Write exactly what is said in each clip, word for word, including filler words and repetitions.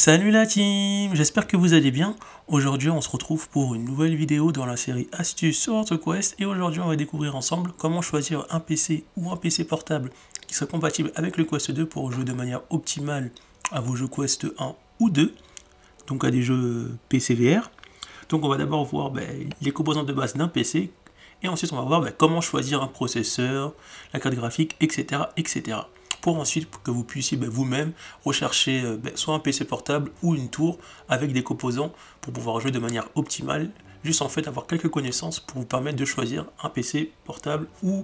Salut la team, j'espère que vous allez bien. Aujourd'hui on se retrouve pour une nouvelle vidéo dans la série Astuces sur AutoQuest et aujourd'hui on va découvrir ensemble comment choisir un P C ou un P C portable qui soit compatible avec le Quest deux pour jouer de manière optimale à vos jeux Quest un ou deux, donc à des jeux P C V R. Donc on va d'abord voir ben, les composantes de base d'un P C et ensuite on va voir ben, comment choisir un processeur, la carte graphique, et cetera et cetera. Pour ensuite que vous puissiez ben, vous-même rechercher euh, ben, soit un P C portable ou une tour avec des composants pour pouvoir jouer de manière optimale, juste en fait avoir quelques connaissances pour vous permettre de choisir un P C portable ou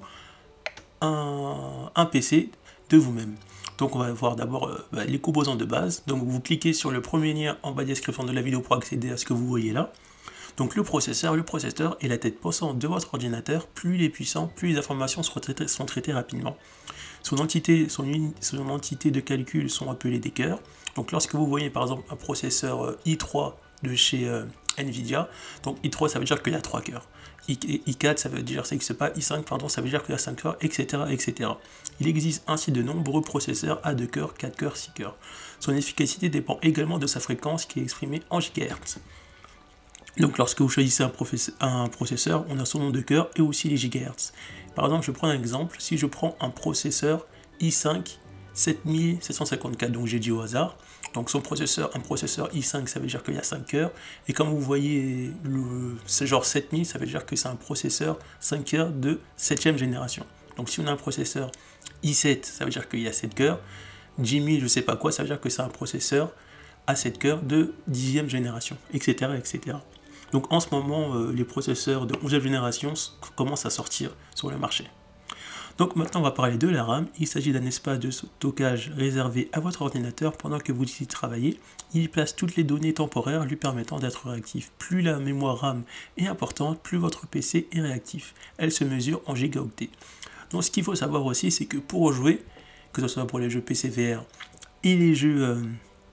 un, un P C de vous-même. Donc on va voir d'abord euh, ben, les composants de base. Donc vous cliquez sur le premier lien en bas de la description de la vidéo pour accéder à ce que vous voyez là. Donc le processeur, le processeur est la tête pensante de votre ordinateur. Plus il est puissant, plus les informations sont traitées, sont traitées rapidement. Son entité, son, son entité de calcul sont appelées des cœurs. Donc lorsque vous voyez par exemple un processeur i trois de chez euh, Nvidia, donc i trois ça veut dire qu'il y a trois cœurs. i quatre ça veut dire, c'est pas i cinq pardon, ça veut dire qu'il y a cinq cœurs, et cetera et cetera. Il existe ainsi de nombreux processeurs à deux cœurs, quatre cœurs, six cœurs. Son efficacité dépend également de sa fréquence qui est exprimée en gigahertz. Donc lorsque vous choisissez un, un processeur, on a son nombre de cœurs et aussi les gigahertz. Par exemple, je prends un exemple, si je prends un processeur i cinq sept mille sept cent cinquante-quatre, donc j'ai dit au hasard, donc son processeur, un processeur i cinq, ça veut dire qu'il y a cinq cœurs, et comme vous voyez, c'est genre sept mille, ça veut dire que c'est un processeur cinq cœurs de septième génération. Donc si on a un processeur i sept, ça veut dire qu'il y a sept cœurs, dix mille, je sais pas quoi, ça veut dire que c'est un processeur à sept cœurs de dixième génération, et cetera et cetera. Donc en ce moment, euh, les processeurs de onzième génération commencent à sortir sur le marché. Donc maintenant on va parler de la RAM. Il s'agit d'un espace de stockage réservé à votre ordinateur pendant que vous y travaillez. Il place toutes les données temporaires lui permettant d'être réactif. Plus la mémoire RAM est importante, plus votre P C est réactif. Elle se mesure en gigaoctets. Donc ce qu'il faut savoir aussi, c'est que pour jouer, que ce soit pour les jeux P C V R et les jeux euh,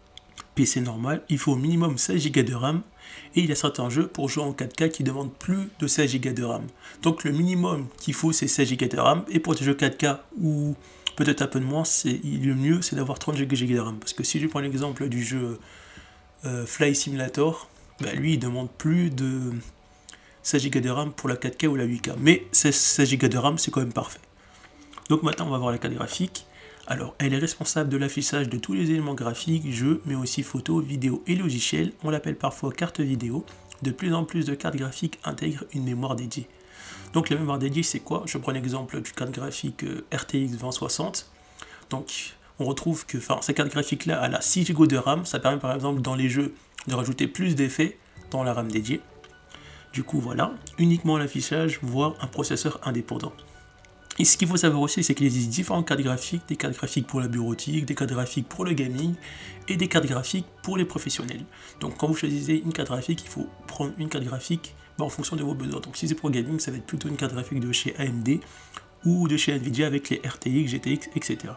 P C normal, il faut au minimum seize giga de RAM. Et il y a certains jeux pour jouer en quatre K qui demandent plus de seize giga de RAM. Donc le minimum qu'il faut c'est seize giga de RAM. Et pour des jeux quatre K ou peut-être un peu de moins, le mieux c'est d'avoir trente giga de RAM. Parce que si je prends l'exemple du jeu euh, Flight Simulator, bah, lui il demande plus de seize giga de RAM pour la quatre K ou la huit K. Mais seize giga de RAM c'est quand même parfait. Donc maintenant on va voir la carte graphique. Alors, elle est responsable de l'affichage de tous les éléments graphiques, jeux, mais aussi photos, vidéos et logiciels. On l'appelle parfois carte vidéo. De plus en plus de cartes graphiques intègrent une mémoire dédiée. Donc la mémoire dédiée, c'est quoi? Je prends l'exemple du carte graphique R T X vingt soixante. Donc, on retrouve que enfin, cette carte graphique-là, elle a six giga de RAM. Ça permet par exemple dans les jeux de rajouter plus d'effets dans la RAM dédiée. Du coup, voilà, uniquement l'affichage, voire un processeur indépendant. Et ce qu'il faut savoir aussi, c'est qu'il existe différentes cartes graphiques, des cartes graphiques pour la bureautique, des cartes graphiques pour le gaming et des cartes graphiques pour les professionnels. Donc quand vous choisissez une carte graphique, il faut prendre une carte graphique bah, en fonction de vos besoins. Donc si c'est pour le gaming, ça va être plutôt une carte graphique de chez A M D ou de chez Nvidia avec les R T X, G T X, et cetera.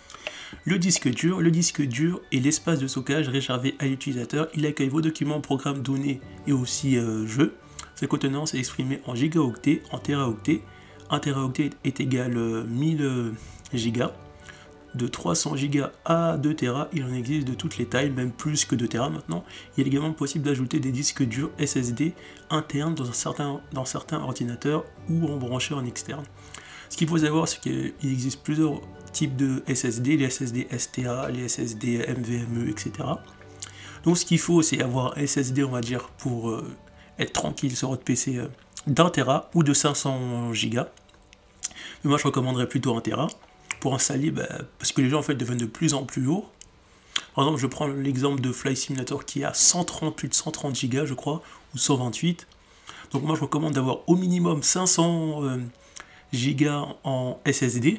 Le disque dur, le disque dur est l'espace de stockage réservé à l'utilisateur. Il accueille vos documents, programmes, données et aussi euh, jeux. Sa contenance est exprimée en gigaoctets, en téraoctets. un téraoctet est égal à mille gigas. De trois cents gigas à deux téra, il en existe de toutes les tailles, même plus que deux téra maintenant. Il est également possible d'ajouter des disques durs S S D internes dans, un certain, dans certains ordinateurs ou en branché en externe. Ce qu'il faut savoir, c'est qu'il existe plusieurs types de S S D, les S S D S T A, les S S D M V M E, et cetera. Donc ce qu'il faut, c'est avoir un S S D, on va dire, pour euh, être tranquille sur votre P C euh, d'un téra ou de cinq cents gigas. Mais moi je recommanderais plutôt un téra pour installer, bah, parce que les jeux en fait deviennent de plus en plus lourds. Par exemple, je prends l'exemple de Flight Simulator qui a cent trente, plus de cent trente gigas je crois, ou cent vingt-huit. Donc moi je recommande d'avoir au minimum cinq cents euh, gigas en S S D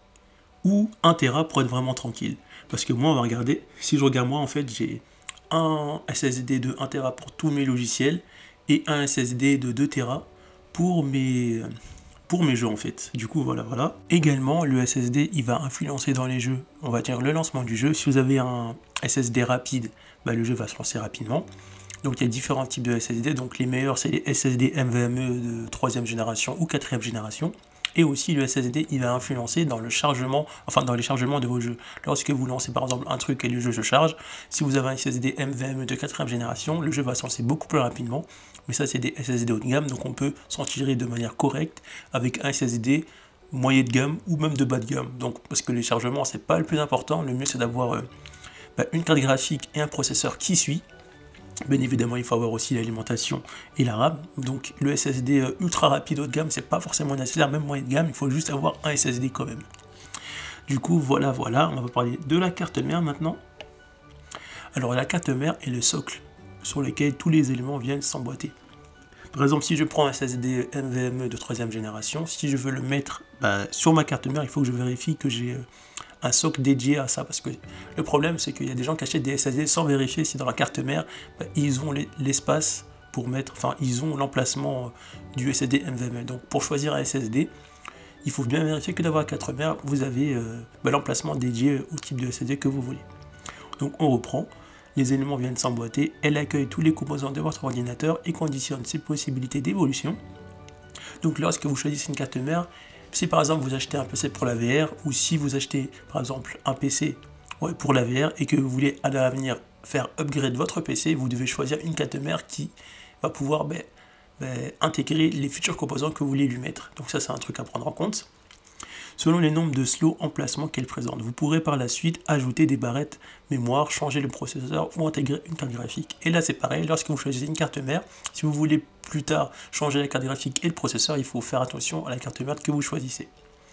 ou un téra pour être vraiment tranquille. Parce que moi on va regarder, si je regarde moi en fait j'ai un S S D de un téra pour tous mes logiciels et un S S D de deux téra pour mes, pour mes jeux en fait. Du coup voilà voilà. Également le S S D il va influencer dans les jeux, on va dire le lancement du jeu. Si vous avez un S S D rapide, bah, le jeu va se lancer rapidement. Donc il y a différents types de S S D, donc les meilleurs c'est les S S D M V M E de troisième génération ou quatrième génération. Et aussi le S S D il va influencer dans le chargement, enfin dans les chargements de vos jeux. Lorsque vous lancez par exemple un truc et le jeu se charge, si vous avez un S S D M V M E de quatrième génération, le jeu va se lancer beaucoup plus rapidement. Mais ça c'est des S S D haut de gamme, donc on peut s'en tirer de manière correcte avec un S S D moyen de gamme ou même de bas de gamme. Donc parce que les chargements c'est pas le plus important, le mieux c'est d'avoir euh, bah, une carte graphique et un processeur qui suit. Bien évidemment, il faut avoir aussi l'alimentation et la RAM. Donc le S S D ultra rapide haut de gamme, c'est pas forcément nécessaire, même moyen de gamme, il faut juste avoir un S S D quand même. Du coup, voilà, voilà, on va parler de la carte mère maintenant. Alors la carte mère est le socle sur lequel tous les éléments viennent s'emboîter. Par exemple, si je prends un S S D N V M E de troisième génération, si je veux le mettre bah, sur ma carte mère, il faut que je vérifie que j'ai un socle dédié à ça, parce que le problème c'est qu'il y a des gens qui achètent des S S D sans vérifier si dans la carte mère bah, ils ont l'espace pour mettre, enfin ils ont l'emplacement du S S D N V M E. Donc pour choisir un S S D, il faut bien vérifier que dans la carte mère vous avez euh, bah, l'emplacement dédié au type de S S D que vous voulez. Donc on reprend, les éléments viennent s'emboîter, elle accueille tous les composants de votre ordinateur et conditionne ses possibilités d'évolution. Donc lorsque vous choisissez une carte mère, si par exemple vous achetez un P C pour la V R, ou si vous achetez par exemple un P C ouais, pour la V R et que vous voulez à l'avenir faire upgrade votre P C, vous devez choisir une carte mère qui va pouvoir bah, bah, intégrer les futurs composants que vous voulez lui mettre. Donc ça c'est un truc à prendre en compte. Selon les nombres de slots emplacements qu'elle présente, vous pourrez par la suite ajouter des barrettes mémoire, changer le processeur ou intégrer une carte graphique. Et là c'est pareil, lorsque vous choisissez une carte mère, si vous voulez plus tard changer la carte graphique et le processeur, il faut faire attention à la carte mère que vous choisissez.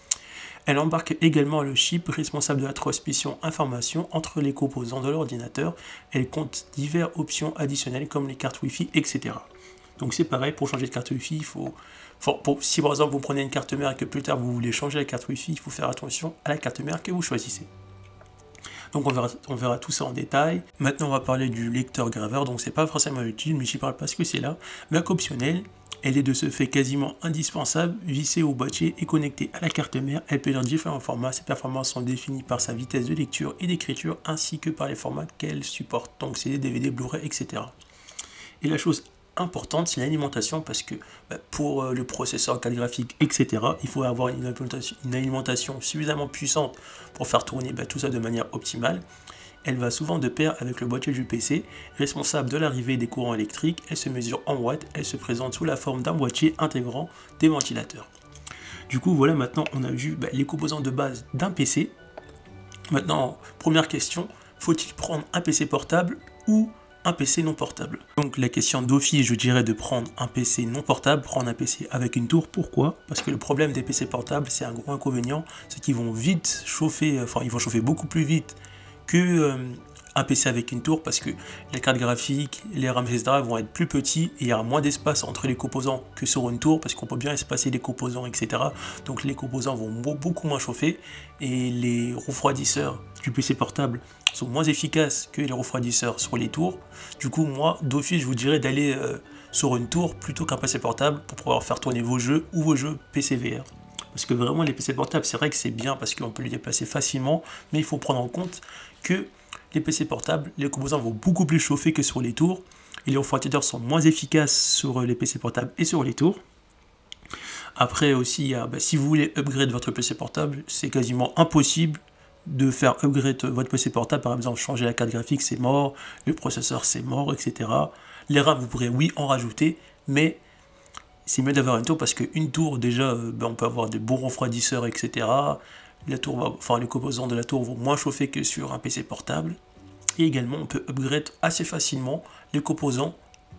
Elle embarque également le chip responsable de la transmission information entre les composants de l'ordinateur. Elle compte diverses options additionnelles comme les cartes Wi-Fi, et cetera. Donc c'est pareil, pour changer de carte Wi-Fi, il faut... Pour, pour, si par exemple vous prenez une carte mère et que plus tard vous voulez changer la carte Wi-Fi, il faut faire attention à la carte mère que vous choisissez. Donc on verra, on verra tout ça en détail. Maintenant on va parler du lecteur graveur, donc c'est pas forcément utile, mais j'y parle parce que c'est là. Mais optionnelle, elle est de ce fait quasiment indispensable, vissée au boîtier et connectée à la carte mère. Elle peut dans différents formats, ses performances sont définies par sa vitesse de lecture et d'écriture, ainsi que par les formats qu'elle supporte, donc C D, D V D, Blu-ray, et cetera. Et la chose importante, c'est l'alimentation, parce que bah, pour euh, le processeur, carte graphique, et cetera, il faut avoir une alimentation, une alimentation suffisamment puissante pour faire tourner bah, tout ça de manière optimale. Elle va souvent de pair avec le boîtier du P C, responsable de l'arrivée des courants électriques. Elle se mesure en watts, elle se présente sous la forme d'un boîtier intégrant des ventilateurs. Du coup, voilà, maintenant on a vu bah, les composants de base d'un P C. Maintenant, première question, faut-il prendre un P C portable ou un P C non portable? Donc la question d'office, je dirais de prendre un P C non portable, prendre un P C avec une tour. Pourquoi? Parce que le problème des P C portables, c'est un gros inconvénient, c'est qu'ils vont vite chauffer, enfin ils vont chauffer beaucoup plus vite que euh, un P C avec une tour, parce que les cartes graphiques, les RAM, et cetera vont être plus petits et il y aura moins d'espace entre les composants que sur une tour, parce qu'on peut bien espacer les composants, et cetera. Donc les composants vont beaucoup moins chauffer et les refroidisseurs du P C portable sont moins efficaces que les refroidisseurs sur les tours. Du coup, moi, d'office, je vous dirais d'aller euh, sur une tour plutôt qu'un P C portable pour pouvoir faire tourner vos jeux ou vos jeux P C V R. Parce que vraiment, les P C portables, c'est vrai que c'est bien parce qu'on peut les déplacer facilement, mais il faut prendre en compte que les P C portables, les composants vont beaucoup plus chauffer que sur les tours, et les refroidisseurs sont moins efficaces sur les P C portables et sur les tours. Après aussi, bah, si vous voulez upgrade votre P C portable, c'est quasiment impossible de faire upgrade votre P C portable. Par exemple, changer la carte graphique, c'est mort, le processeur, c'est mort, et cetera. Les RAM, vous pourrez, oui, en rajouter, mais c'est mieux d'avoir une tour, parce qu'une tour, déjà, euh, ben, on peut avoir de bons refroidisseurs, et cetera. La tour va, enfin, les composants de la tour vont moins chauffer que sur un P C portable. Et également, on peut upgrade assez facilement les composants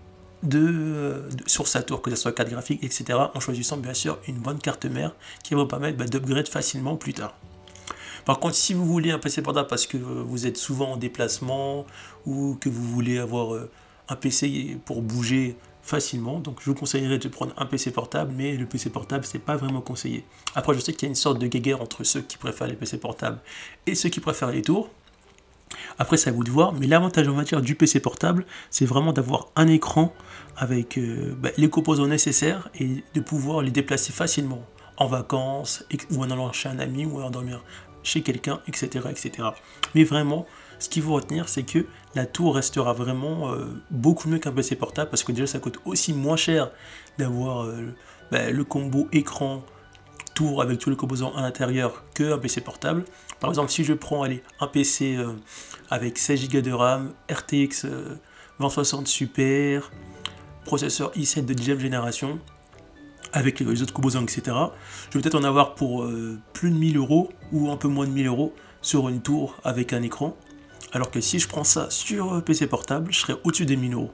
de, de, sur sa tour, que ce soit carte graphique, et cetera, en choisissant bien sûr une bonne carte mère qui va vous permettre bah, d'upgrade facilement plus tard. Par contre, si vous voulez un P C portable parce que vous êtes souvent en déplacement ou que vous voulez avoir un P C pour bouger facilement, donc je vous conseillerais de prendre un P C portable, mais le P C portable, c'est pas vraiment conseillé. Après, je sais qu'il y a une sorte de guéguerre entre ceux qui préfèrent les P C portables et ceux qui préfèrent les tours. Après, c'est à vous de voir, mais l'avantage en matière du P C portable, c'est vraiment d'avoir un écran avec euh, bah, les composants nécessaires et de pouvoir les déplacer facilement en vacances, ou en allant chez un ami, ou en dormir chez quelqu'un, et cetera, et cetera. Mais vraiment, ce qu'il faut retenir, c'est que la tour restera vraiment euh, beaucoup mieux qu'un P C portable, parce que déjà, ça coûte aussi moins cher d'avoir euh, bah, le combo écran, tour avec tous les composants à l'intérieur qu'un P C portable. Par exemple, si je prends allez, un P C euh, avec seize giga de RAM, R T X euh, vingt soixante Super, processeur i sept de dixième génération, avec les autres composants, et cetera. Je vais peut-être en avoir pour euh, plus de mille euros ou un peu moins de mille euros sur une tour avec un écran. Alors que si je prends ça sur P C portable, je serais au-dessus des mille euros.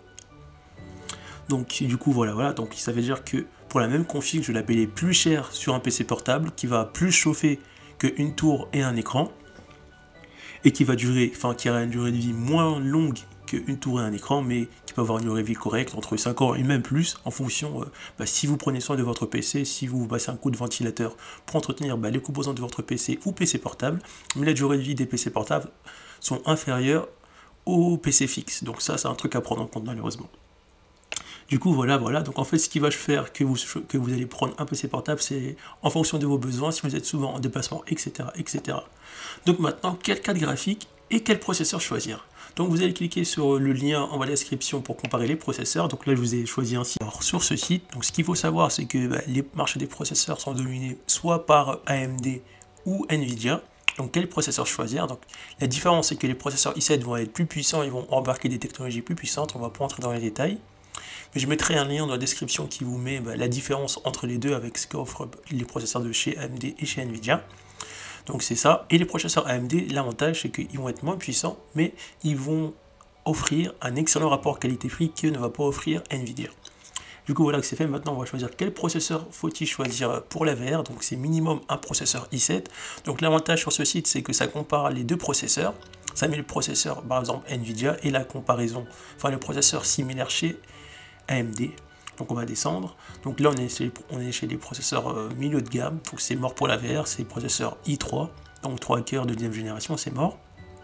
Donc du coup voilà, voilà, donc ça veut dire que pour la même config, je vais la payer plus cher sur un P C portable qui va plus chauffer qu'une tour et un écran, et qui va durer, enfin qui aura une durée de vie moins longue qu'une tour et un écran, mais qui peut avoir une durée de vie correcte entre cinq ans et même plus, en fonction, euh, bah, si vous prenez soin de votre P C, si vous passez un coup de ventilateur pour entretenir bah, les composants de votre P C ou P C portable, mais la durée de vie des P C portables sont inférieures aux P C fixes. Donc ça, c'est un truc à prendre en compte malheureusement. Du coup, voilà, voilà. Donc en fait, ce qui va faire que vous, que vous allez prendre un P C portable, c'est en fonction de vos besoins, si vous êtes souvent en déplacement, et cetera, et cetera. Donc maintenant, quelle carte graphique et quel processeur choisir? Donc vous allez cliquer sur le lien en bas de la description pour comparer les processeurs. Donc là, je vous ai choisi un site. Alors sur ce site, donc ce qu'il faut savoir, c'est que bah, les marchés des processeurs sont dominés soit par A M D ou Nvidia. Donc quel processeur choisir? Donc la différence, c'est que les processeurs i sept vont être plus puissants, ils vont embarquer des technologies plus puissantes. On va pas entrer dans les détails. Mais je mettrai un lien dans la description qui vous met bah, la différence entre les deux avec ce qu'offrent les processeurs de chez A M D et chez Nvidia. Donc c'est ça. Et les processeurs A M D, l'avantage c'est qu'ils vont être moins puissants, mais ils vont offrir un excellent rapport qualité-prix que ne va pas offrir Nvidia. Du coup voilà que c'est fait. Maintenant on va choisir quel processeur faut-il choisir pour la V R. Donc c'est minimum un processeur i sept. Donc l'avantage sur ce site, c'est que ça compare les deux processeurs. Ça met le processeur par exemple Nvidia et la comparaison, enfin le processeur similaire chez A M D. Donc on va descendre. Donc là on est chez, on est chez les processeurs euh, milieu de gamme. Donc c'est mort pour la V R, c'est les processeurs i trois. Donc trois cœurs de deuxième génération, c'est mort.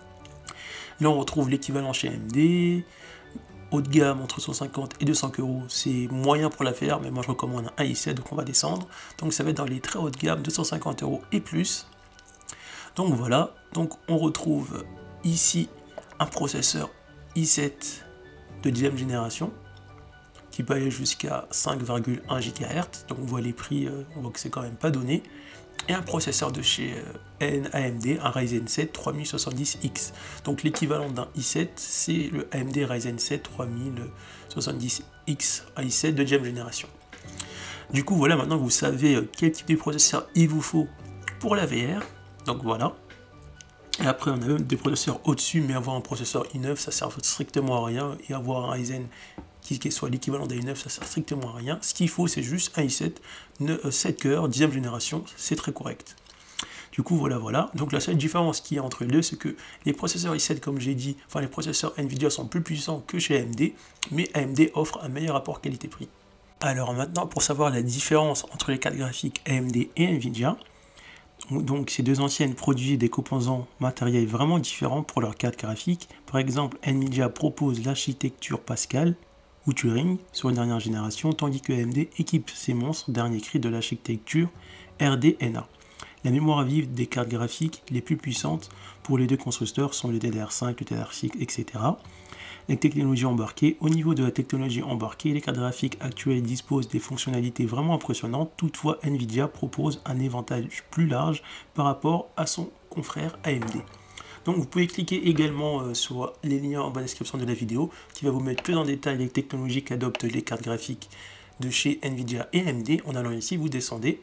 Là on retrouve l'équivalent chez A M D. Haut de gamme entre cent cinquante et deux cents euros, c'est moyen pour la V R, mais moi je recommande un i sept, donc on va descendre. Donc ça va être dans les très haut de gamme, deux cent cinquante euros et plus. Donc voilà, donc on retrouve ici un processeur i sept de dixième génération qui peut aller jusqu'à cinq virgule un gigahertz, donc on voit les prix, euh, on voit que c'est quand même pas donné, et un processeur de chez euh, A M D, un Ryzen sept trois mille soixante-dix X. Donc l'équivalent d'un i sept, c'est le A M D Ryzen sept trois mille soixante-dix X, un i sept de deuxième génération. Du coup voilà, maintenant vous savez euh, quel type de processeur il vous faut pour la V R, donc voilà. Et après on a même des processeurs au-dessus, mais avoir un processeur i neuf ça sert strictement à rien, et avoir un Ryzen qui soit l'équivalent d'un i neuf, ça sert strictement à rien. Ce qu'il faut, c'est juste un i sept, sept cœurs, dixième génération, c'est très correct. Du coup, voilà, voilà. Donc la seule différence qu'il y a entre les deux, c'est que les processeurs i sept, comme j'ai dit, enfin les processeurs Nvidia sont plus puissants que chez A M D, mais A M D offre un meilleur rapport qualité-prix. Alors maintenant, pour savoir la différence entre les cartes graphiques A M D et Nvidia, donc ces deux anciennes produisent des composants matériels vraiment différents pour leurs cartes graphiques. Par exemple, Nvidia propose l'architecture Pascal ou Turing sur une dernière génération, tandis que A M D équipe ses monstres dernier cri de l'architecture R D N A. La mémoire vive des cartes graphiques les plus puissantes pour les deux constructeurs sont le D D R cinq, le D D R six, et cetera. Les technologies embarquées, au niveau de la technologie embarquée, les cartes graphiques actuelles disposent des fonctionnalités vraiment impressionnantes, toutefois Nvidia propose un éventail plus large par rapport à son confrère A M D. Donc vous pouvez cliquer également euh, sur les liens en bas de la description de la vidéo qui va vous mettre plus en détail les technologies qu'adoptent les cartes graphiques de chez Nvidia et A M D. En allant ici, vous descendez.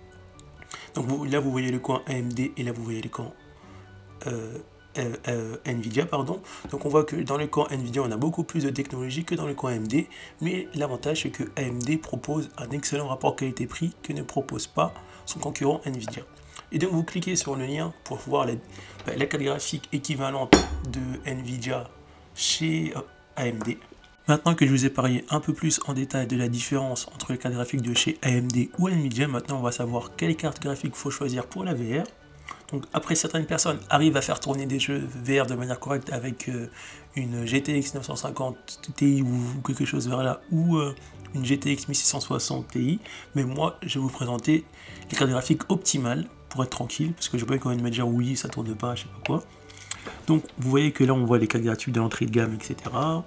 Donc vous, là vous voyez le coin A M D et là vous voyez le coin euh, euh, euh, Nvidia. Pardon. Donc on voit que dans le coin Nvidia on a beaucoup plus de technologies que dans le coin A M D. Mais l'avantage c'est que A M D propose un excellent rapport qualité-prix que ne propose pas son concurrent Nvidia. Et donc vous cliquez sur le lien pour voir la, la carte graphique équivalente de Nvidia chez A M D. Maintenant que je vous ai parlé un peu plus en détail de la différence entre les cartes graphiques de chez A M D ou Nvidia, maintenant on va savoir quelle carte graphique faut choisir pour la V R. Donc après certaines personnes arrivent à faire tourner des jeux V R de manière correcte avec euh, une G T X neuf cent cinquante Ti ou quelque chose vers là, ou euh, une G T X mille six cent soixante Ti, mais moi je vais vous présenter les cartes graphiques optimales pour être tranquille, parce que je peux quand même me dire oui ça tourne pas, je sais pas quoi. Donc vous voyez que là on voit les cartes graphiques de l'entrée de gamme, et cetera.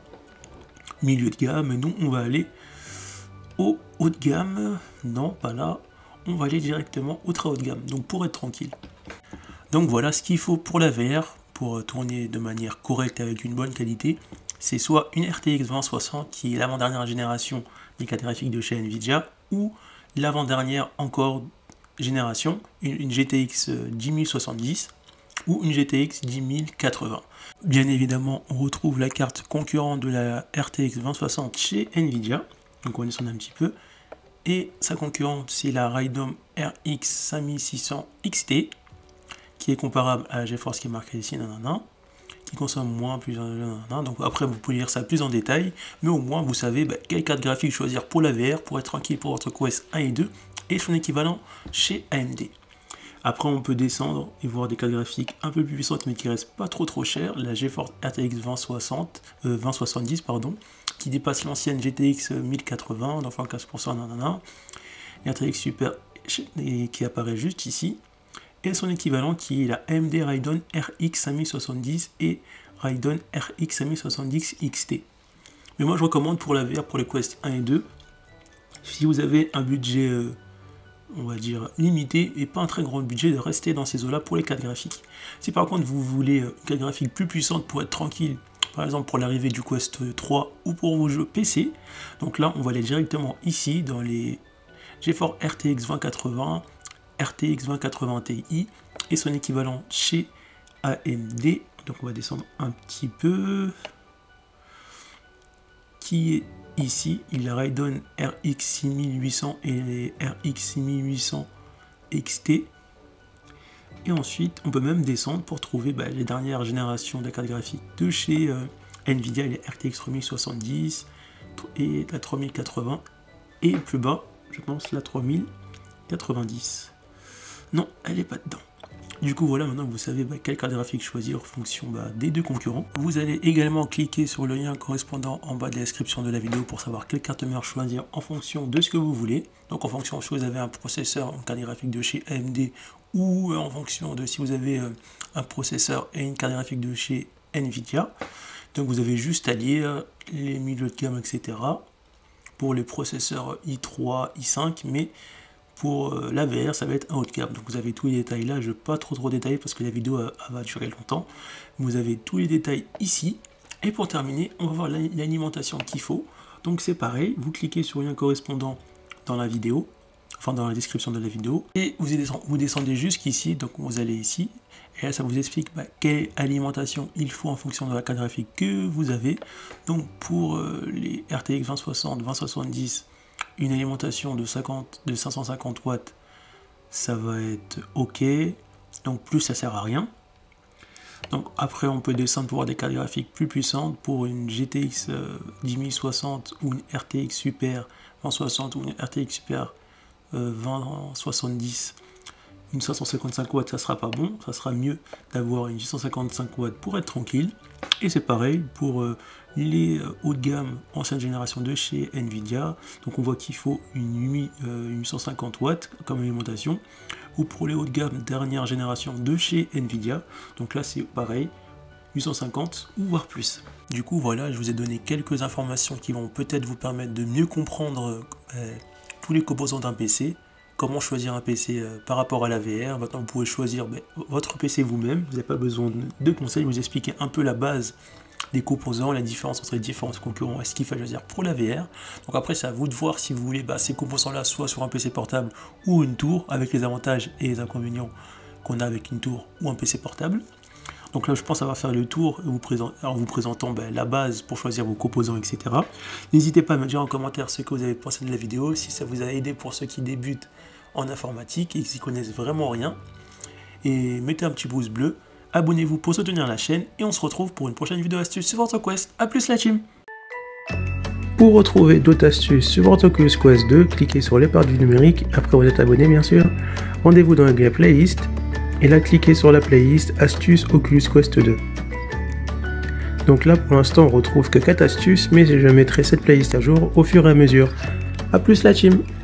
Milieu de gamme, et nous on va aller au haut de gamme, non pas là, on va aller directement au très haut de gamme, donc pour être tranquille. Donc voilà ce qu'il faut pour la V R, pour tourner de manière correcte avec une bonne qualité. C'est soit une R T X vingt soixante qui est l'avant-dernière génération des cartes graphiques de chez Nvidia, ou l'avant-dernière encore génération, une, une G T X dix mille soixante-dix ou une G T X dix mille quatre-vingts. Bien évidemment, on retrouve la carte concurrente de la R T X vingt soixante chez Nvidia, donc on va descendre un petit peu, et sa concurrente c'est la Radeon R X cinq mille six cents X T, qui est comparable à la GeForce qui est marquée ici, nanana, qui consomme moins, plus, nanana. Donc après vous pouvez lire ça plus en détail, mais au moins vous savez bah, quelle carte graphique choisir pour la V R, pour être tranquille pour votre Quest un et deux, et son équivalent chez A M D. Après on peut descendre et voir des cartes graphiques un peu plus puissantes mais qui restent pas trop trop chères, la GeForce R T X vingt soixante, euh, vingt soixante-dix pardon, qui dépasse l'ancienne G T X mille quatre-vingts, d'enfant quinze pour cent, nanana, la R T X Super qui apparaît juste ici, et son équivalent qui est la A M D Radeon R X cinq mille soixante-dix et Radeon R X cinq mille soixante-dix X T. Mais moi je recommande pour la V R, pour les Quest un et deux, si vous avez un budget euh, on va dire limité et pas un très grand budget, de rester dans ces eaux là pour les cartes graphiques. Si par contre vous voulez une carte graphique plus puissante pour être tranquille, par exemple pour l'arrivée du Quest trois ou pour vos jeux P C, donc là on va aller directement ici dans les GeForce R T X vingt quatre-vingts, R T X vingt quatre-vingts Ti et son équivalent chez A M D. Donc on va descendre un petit peu, qui est ici, il a Radeon R X six mille huit cents et les R X six mille huit cents X T. Et ensuite, on peut même descendre pour trouver bah, les dernières générations de cartes graphiques de chez euh, Nvidia, les R T X trois mille soixante-dix et la trois mille quatre-vingts. Et plus bas, je pense, la trois mille quatre-vingt-dix. Non, elle n'est pas dedans. Du coup, voilà, maintenant vous savez bah, quelle carte graphique choisir en fonction bah, des deux concurrents. Vous allez également cliquer sur le lien correspondant en bas de la description de la vidéo pour savoir quelle carte mère choisir en fonction de ce que vous voulez. Donc en fonction si vous avez un processeur, une carte graphique de chez A M D, ou euh, en fonction de si vous avez euh, un processeur et une carte graphique de chez Nvidia. Donc vous avez juste à lire les milieux de gamme, et cetera. Pour les processeurs i trois, i cinq, mais pour la V R, ça va être un haut de gamme. Donc vous avez tous les détails là, je ne vais pas trop trop détailler parce que la vidéo elle, elle va durer longtemps. Vous avez tous les détails ici. Et pour terminer, on va voir l'alimentation qu'il faut. Donc c'est pareil, vous cliquez sur le lien correspondant dans la vidéo, enfin dans la description de la vidéo, et vous, vous descendez jusqu'ici, donc vous allez ici, et là ça vous explique bah, quelle alimentation il faut en fonction de la carte graphique que vous avez. Donc pour euh, les R T X vingt soixante, vingt soixante-dix, une alimentation de, cinquante, de cinq cent cinquante watts, ça va être ok, donc plus ça sert à rien. Donc après on peut descendre pour avoir des cartes graphiques plus puissantes, pour une G T X euh, dix mille soixante ou une R T X Super vingt soixante ou une R T X Super euh, vingt soixante-dix, une cinq cent cinquante-cinq watts ça sera pas bon, ça sera mieux d'avoir une six cent cinquante-cinq watts pour être tranquille. Et c'est pareil pour euh, les euh, hauts de gamme ancienne génération de chez Nvidia, donc on voit qu'il faut une, euh, une huit cent cinquante watts comme alimentation, ou pour les hauts de gamme dernière génération de chez Nvidia, donc là c'est pareil, huit cent cinquante ou voire plus. Du coup voilà, je vous ai donné quelques informations qui vont peut-être vous permettre de mieux comprendre euh, tous les composants d'un P C, comment choisir un P C euh, par rapport à la V R. Maintenant vous pouvez choisir ben, votre P C vous-même, vous n'avez pas besoin de, de conseils, vous expliquer un peu la base des composants, la différence entre les différents concurrents et ce qu'il faut choisir pour la V R. Donc après c'est à vous de voir si vous voulez bah, ces composants là soit sur un P C portable ou une tour, avec les avantages et les inconvénients qu'on a avec une tour ou un P C portable. Donc là je pense avoir fait le tour vous présent, en vous présentant bah, la base pour choisir vos composants, et cetera. N'hésitez pas à me dire en commentaire ce que vous avez pensé de la vidéo, si ça vous a aidé pour ceux qui débutent en informatique et qui connaissent vraiment rien. Et mettez un petit pouce bleu, abonnez-vous pour soutenir la chaîne et on se retrouve pour une prochaine vidéo astuce sur votre Quest. A plus la team. Pour retrouver d'autres astuces sur votre Oculus Quest deux, cliquez sur les parts du numérique, après vous êtes abonné bien sûr. Rendez-vous dans la playlist et là cliquez sur la playlist astuces Oculus Quest deux. Donc là pour l'instant on retrouve que quatre astuces, mais je mettrai cette playlist à jour au fur et à mesure. A plus la team.